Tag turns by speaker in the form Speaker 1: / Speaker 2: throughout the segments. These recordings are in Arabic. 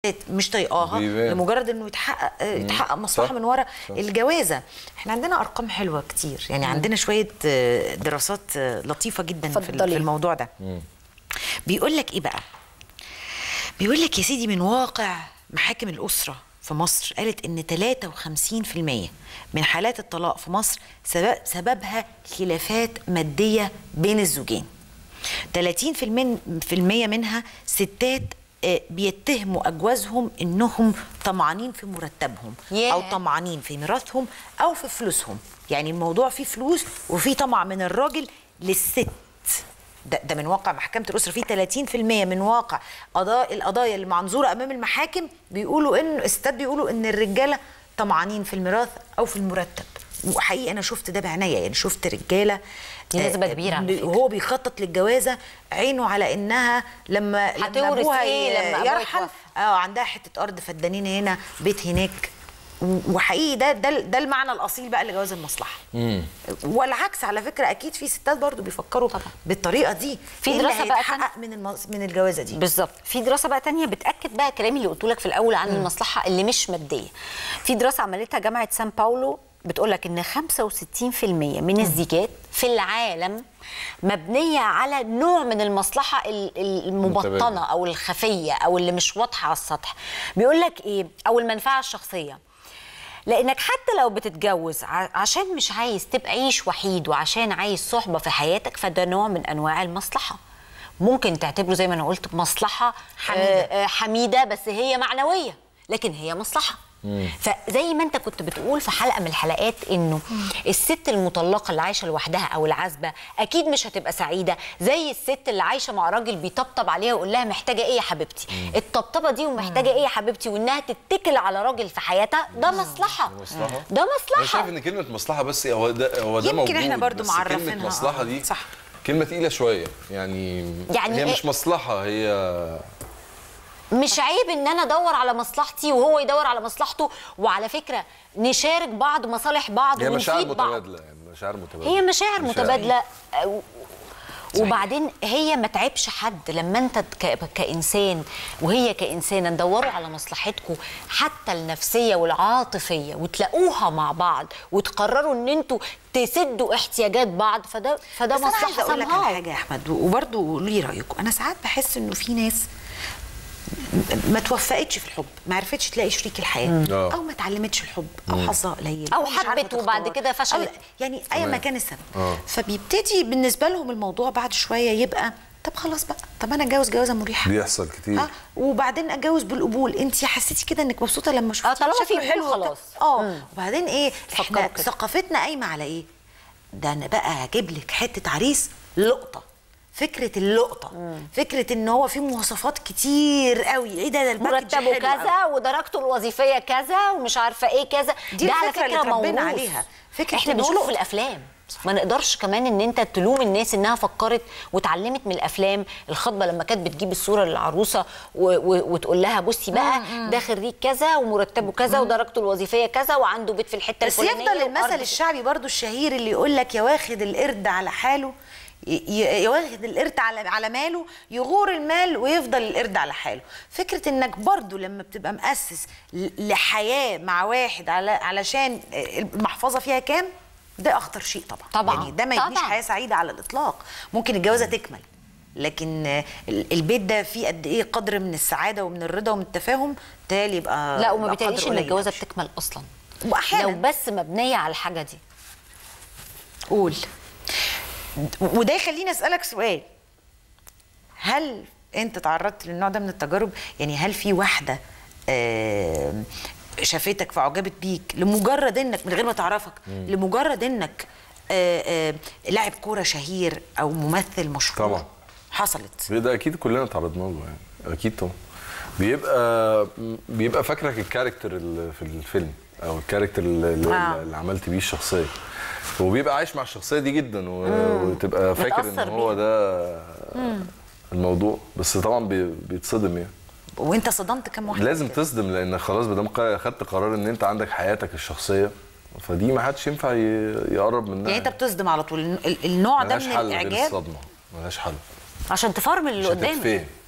Speaker 1: مش طايقاها لمجرد انه يتحقق مصلحه من ورا الجوازه. احنا عندنا ارقام حلوه كتير، يعني عندنا شويه دراسات لطيفه جدا في الموضوع ده. بيقول لك ايه بقى؟ بيقول لك يا سيدي من واقع محاكم الاسره في مصر، قالت ان 53% من حالات الطلاق في مصر سببها خلافات ماديه بين الزوجين. 30% منها ستات بيتهموا أجوازهم إنهم طمعانين في مرتبهم أو طمعانين في ميراثهم أو في فلوسهم. يعني الموضوع فيه فلوس وفيه طمع من الراجل للست. ده من واقع محكمة الأسرة. فيه 30% من واقع القضايا المنظورة أمام المحاكم بيقولوا إن الستات بيقولوا إن الرجالة طمعانين في الميراث أو في المرتب. وحقيقي أنا شفت ده بعناية، يعني شفت رجالة
Speaker 2: نسبة كبيرة
Speaker 1: وهو بيخطط للجوازة عينه على إنها لما أبوها يرحل عندها حتة أرض فدانين هنا بيت هناك. وحقيقي ده المعنى الأصيل بقى لجواز المصلحة. والعكس على فكرة، أكيد في ستات برضو بيفكروا طبعا بالطريقة دي.
Speaker 2: في دراسة بقى
Speaker 1: تحقق من الجوازة دي
Speaker 2: بالظبط. في دراسة بقى تانية بتأكد بقى كلامي اللي قلت لك في الأول عن المصلحة اللي مش مادية. في دراسة عملتها جامعة سان باولو بتقول لك ان 65% من الزيجات في العالم مبنيه على نوع من المصلحه المبطنه او الخفيه او اللي مش واضحه على السطح. بيقول لك ايه؟ او المنفعه الشخصيه. لانك حتى لو بتتجوز عشان مش عايز تبقى عيش وحيد وعشان عايز صحبه في حياتك، فده نوع من انواع المصلحه. ممكن تعتبره زي ما انا قلت مصلحه حميده بس هي معنويه، لكن هي مصلحه. فزي ما انت كنت بتقول في حلقه من الحلقات انه الست المطلقه اللي عايشه لوحدها او العازبه اكيد مش هتبقى سعيده زي الست اللي عايشه مع راجل بيطبطب عليها ويقول لها محتاجه ايه يا حبيبتي. الطبطبه دي ومحتاجه ايه يا حبيبتي وانها تتكل على راجل في حياتها، ده مصلحه. ده مصلحه.
Speaker 3: انا شايف ان كلمه مصلحه بس هو ده موجود.
Speaker 1: يمكن احنا برضو معرفينها.
Speaker 3: كلمه مصلحه دي
Speaker 1: صح.
Speaker 3: كلمه تقيله شويه، يعني هي مش مصلحه، هي
Speaker 2: مش عيب ان انا ادور على مصلحتي وهو يدور على مصلحته. وعلى فكره نشارك بعض مصالح بعض ونفيد بعض. هي مشاعر متبادله. وبعدين هي ما تعبش حد لما انت كانسان وهي كانسانه ندوروا على مصلحتكم حتى النفسيه والعاطفيه وتلاقوها مع بعض وتقرروا ان انتوا تسدوا احتياجات بعض. فده مصلحه.
Speaker 1: عايزه اقول لك على حاجه يا احمد، وبرضه قولوا لي رايكم. انا ساعات بحس انه في ناس ما توفقتش في الحب، ما عرفتش تلاقي شريك الحياه، او ما اتعلمتش الحب، او حظها قليل،
Speaker 2: او حبت وبعد كده فشلت،
Speaker 1: يعني اي ما كان السبب. فبيبتدي بالنسبه لهم الموضوع بعد شويه يبقى طب خلاص بقى، طب انا اتجوز جوازه مريحه.
Speaker 3: بيحصل كتير.
Speaker 1: وبعدين اتجوز بالقبول. انت حسيتي كده انك مبسوطه لما شفتي
Speaker 2: طالما في حلو خلاص.
Speaker 1: وبعدين ايه؟ احنا ثقافتنا قايمه على ايه؟ ده انا بقى هجيب لك حته عريس لقطه. فكره اللقطه، فكره ان هو في مواصفات كتير قوي. ايه ده
Speaker 2: مرتبه كذا ودرجته الوظيفيه كذا ومش عارفه ايه كذا.
Speaker 1: دي على فكره موروث عليها.
Speaker 2: فكره احنا بنشوف في الافلام. ما نقدرش كمان ان انت تلوم الناس انها فكرت واتعلمت من الافلام. الخطبه لما كانت بتجيب الصوره للعروسه وتقول لها بصي بقى ده خريج كذا ومرتبه كذا ودرجته الوظيفيه كذا وعنده بيت في الحته الفلانيه.
Speaker 1: بس يفضل المثل الشعبي برضو الشهير اللي يقول لك يا واخد القرد على حاله، يواخد القرد على ماله، يغور المال ويفضل القرد على حاله. فكره انك برضو لما بتبقى مؤسس لحياه مع واحد علشان المحفظه فيها كام، ده اخطر شيء طبعا. يعني ده ما يبنيش حياه سعيده على الاطلاق. ممكن الجوازه تكمل، لكن البيت ده فيه قد ايه قدر من السعاده ومن الرضا ومن التفاهم، بالتالي يبقى
Speaker 2: لا. وما بيتهيأليش ان الجوازه بتكمل اصلا
Speaker 1: واحيانا
Speaker 2: لو بس مبنيه على الحاجه دي.
Speaker 1: قول. وده يخليني اسالك سؤال، هل انت تعرضت للنوع ده من التجارب؟ يعني هل في واحده شافتك فعجبت بيك لمجرد انك من غير ما تعرفك، لمجرد انك لاعب كوره شهير او ممثل مشهور؟
Speaker 3: طبعا
Speaker 1: حصلت.
Speaker 3: ده اكيد كلنا تعرضنا له، يعني اكيد طبعا. بيبقى فاكرك الكاركتر اللي في الفيلم او الكاركتر اللي عملت بيه الشخصيه، وبيبقى عايش مع الشخصيه دي جدا وتبقى فاكر ان هو ده الموضوع. بس طبعا بيتصدم يعني.
Speaker 1: وانت صدمت كم واحد؟
Speaker 3: لازم تصدم، لان خلاص ما دام خدت قرار ان انت عندك حياتك الشخصيه، فدي ما حدش ينفع يقرب منها.
Speaker 1: يعني انت بتصدم على طول. النوع ده من الاعجاب
Speaker 3: ملهاش حل غير الصدمه، ملهاش حل
Speaker 2: عشان تفرمل اللي قدامك.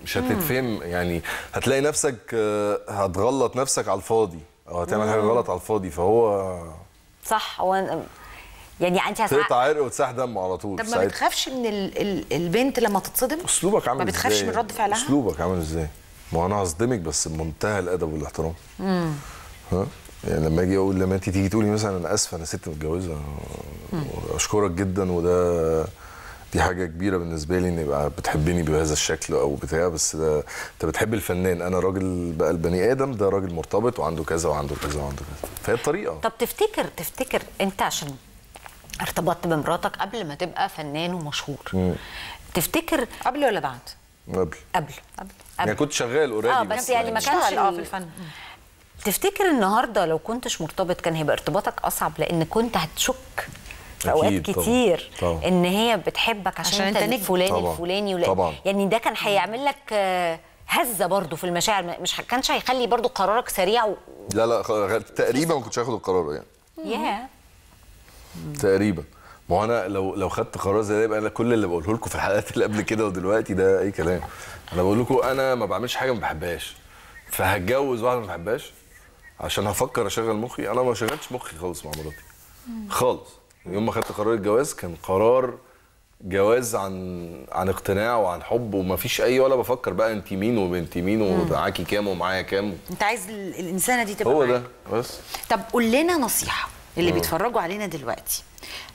Speaker 3: مش هتتفهم يعني. هتلاقي نفسك هتغلط نفسك على الفاضي او هتعمل حاجه غلط على الفاضي. فهو
Speaker 2: صح. هو يعني انت
Speaker 3: تقطع عرق وتساح دم على طول.
Speaker 1: طب ما بتخافش من البنت لما تتصدم؟
Speaker 3: اسلوبك عامل ازاي؟
Speaker 1: ما بتخافش من رد فعلها؟
Speaker 3: اسلوبك عامل ازاي؟ ما هو انا هصدمك بس بمنتهى الادب والاحترام. ها يعني لما اجي اقول لما انت تيجي تقولي مثلا انا اسفه انا ست متجوزه، اشكرك جدا، وده دي حاجه كبيره بالنسبه لي ان يبقى بتحبني بهذا الشكل او بتاع. بس ده انت بتحب الفنان، انا راجل بقى البني ادم ده راجل مرتبط وعنده كذا وعنده كذا وعنده كذا. فهي الطريقه.
Speaker 2: طب تفتكر انت عشان ارتبطت بمراتك قبل ما تبقى فنان ومشهور، تفتكر
Speaker 1: قبل ولا بعد؟
Speaker 2: قبل
Speaker 3: يعني كنت شغال اوريدي
Speaker 2: بس يعني ما كانش
Speaker 1: في الفن.
Speaker 2: تفتكر النهارده لو كنتش مرتبط كان هيبقى ارتباطك اصعب لان كنت هتشك في اوقات كتير
Speaker 3: طبعا.
Speaker 2: ان هي بتحبك عشان انت
Speaker 1: نجم
Speaker 2: الفلاني الفلاني
Speaker 3: طبعا.
Speaker 2: يعني ده كان هيعمل لك هزه برضو في المشاعر، مش كانش هيخلي برضو قرارك سريع
Speaker 3: لا تقريبا ما كنتش هاخد القرار يعني. تقريبا. ما هو انا لو خدت قرار زي ده يبقى انا كل اللي بقوله لكم في الحلقات اللي قبل كده ودلوقتي ده اي كلام. انا بقول لكم انا ما بعملش حاجه ما بحبهاش، فهتجوز واحده ما بحبهاش عشان هفكر اشغل مخي. انا ما شغلتش مخي خالص مع مراتي خالص. يوم ما خدت قرار الجواز كان قرار جواز عن اقتناع وعن حب، وما فيش اي ولا بفكر بقى انت مين وبنت مين ومعاكي كام ومعايا كام.
Speaker 1: انت عايز الانسانه دي تبقى
Speaker 3: هو
Speaker 1: معاك.
Speaker 3: ده بس.
Speaker 1: طب قول لنا نصيحه اللي بيتفرجوا علينا دلوقتي،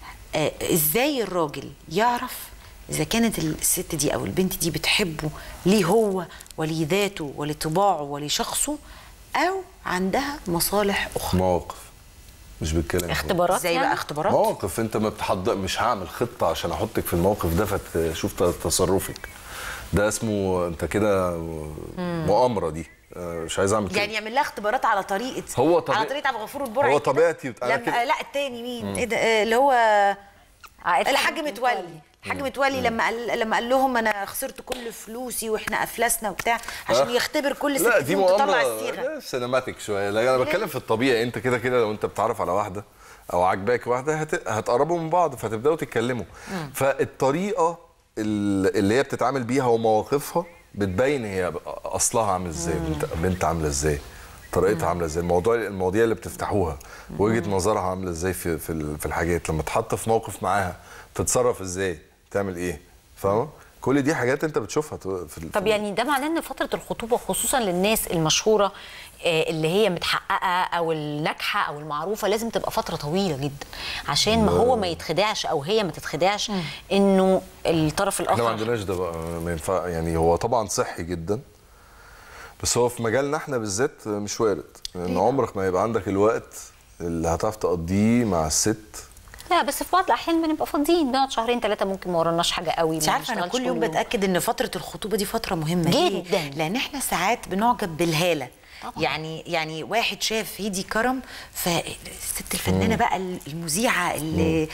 Speaker 1: ازاي الراجل يعرف اذا كانت الست دي او البنت دي بتحبه ليه هو ولذاته ولطباعه ولشخصه او عندها مصالح اخرى؟
Speaker 3: مواقف مش بالكلام.
Speaker 2: اختبارات.
Speaker 1: ازاي بقى اختبارات؟
Speaker 3: مواقف. انت ما بتحضر، مش هعمل خطه عشان احطك في الموقف ده فتشوف تصرفك. ده اسمه انت كده مؤامره. دي مش عايز اعمل كده.
Speaker 1: يعني يعمل لها اختبارات على طريقه على طريقه عبد الغفور البرعي.
Speaker 3: هو طبيعتي
Speaker 1: لا التاني مين؟ ايه ده اللي هو الحاج متولي. الحاج متولي لما قال لهم انا خسرت كل فلوسي واحنا افلسنا وبتاع عشان يختبر كل ست فيهم تطلع الصيغه.
Speaker 3: لا سينماتيك شويه. لا انا بتكلم في الطبيعي. انت كده لو انت بتتعرف على واحده او عاجباك واحده هتقربوا من بعض فتبداوا تتكلموا. فالطريقه اللي هي بتتعامل بيها ومواقفها بتبين هي اصلها عامل ازاي، بنت عامله ازاي، طريقتها عامله ازاي، المواضيع اللي بتفتحوها، وجهه نظرها عامله ازاي في الحاجات. لما تحط في موقف معاها تتصرف ازاي، تعمل ايه، فاهمه؟ كل دي حاجات انت بتشوفها
Speaker 2: طب يعني ده معناه ان فتره الخطوبه خصوصا للناس المشهوره اللي هي متحققه او الناجحه او المعروفه لازم تبقى فتره طويله جدا عشان ما هو ما يتخدعش او هي ما تتخدعش انه الطرف الاخر.
Speaker 3: احنا ما عندناش ده بقى، ما ينفع يعني. هو طبعا صحي جدا بس هو في مجالنا احنا بالذات مش وارد، لان عمرك ما يبقى عندك الوقت اللي هتعرف تقضيه مع الست.
Speaker 2: لا بس في بعض الاحيان بنبقى فاضيين، نقعد شهرين ثلاثه ممكن ما وراناش حاجه قوي.
Speaker 1: مش عارفه انا كل يوم بتاكد ان فتره الخطوبه دي فتره مهمه
Speaker 2: جدا
Speaker 1: لان احنا ساعات بنعجب بالهاله طبعا. يعني واحد شاف هيدي كرم فالست الفنانه بقى المذيعه اللي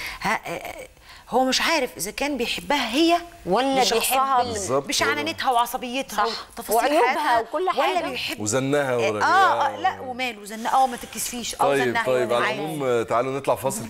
Speaker 1: هو مش عارف اذا كان بيحبها هي
Speaker 2: ولا بيحب
Speaker 1: بشعنانتها وعصبيتها
Speaker 2: وعيوبها وكل حاجه
Speaker 1: ولا بيحب
Speaker 3: وزنها
Speaker 1: لا وماله زنها ما تتكسفيش
Speaker 3: طيب على العموم تعالوا نطلع فاصل